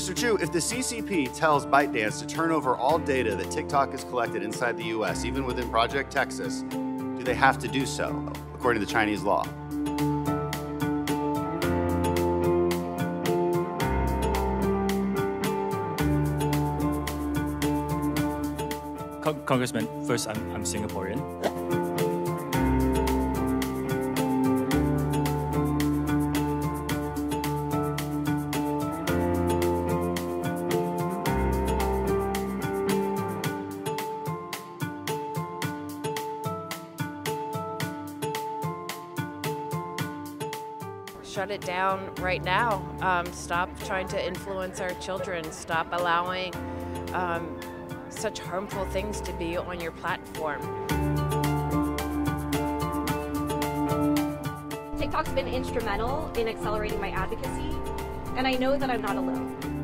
Mr. Chu, if the CCP tells ByteDance to turn over all data that TikTok has collected inside the U.S., even within Project Texas, do they have to do so, according to Chinese law? Congressman, first, I'm Singaporean. Shut it down right now. Stop trying to influence our children. Stop allowing such harmful things to be on your platform. TikTok's been instrumental in accelerating my advocacy, and I know that I'm not alone.